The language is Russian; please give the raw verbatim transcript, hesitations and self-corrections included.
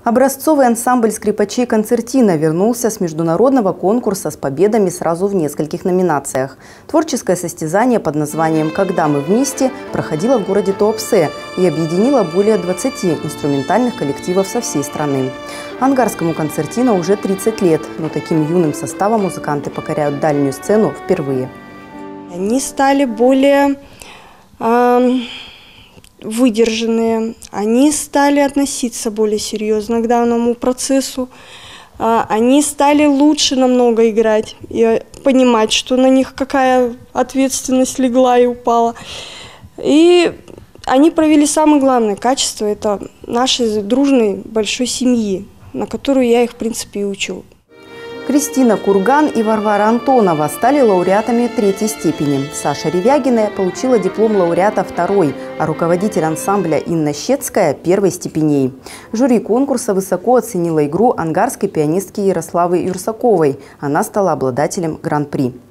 Образцовый ансамбль скрипачей «Концертина» вернулся с международного конкурса с победами сразу в нескольких номинациях. Творческое состязание под названием «Когда мы вместе» проходило в городе Туапсе и объединило более двадцати инструментальных коллективов со всей страны. Ангарскому «Концертина» уже тридцать лет, но таким юным составом музыканты покоряют дальнюю сцену впервые. Они стали более э, выдержанные, они стали относиться более серьезно к данному процессу, э, они стали лучше намного играть и понимать, что на них какая ответственность легла и упала. И они провели самое главное качество – это нашей дружной большой семьи, на которую я их, в принципе, и учу. Кристина Курган и Варвара Антонова стали лауреатами третьей степени. Саша Ревягина получила диплом лауреата второй, а руководитель ансамбля Инна Щецкая – первой степеней. Жюри конкурса высоко оценило игру ангарской пианистки Ярославы Юрсаковой. Она стала обладателем гран-при.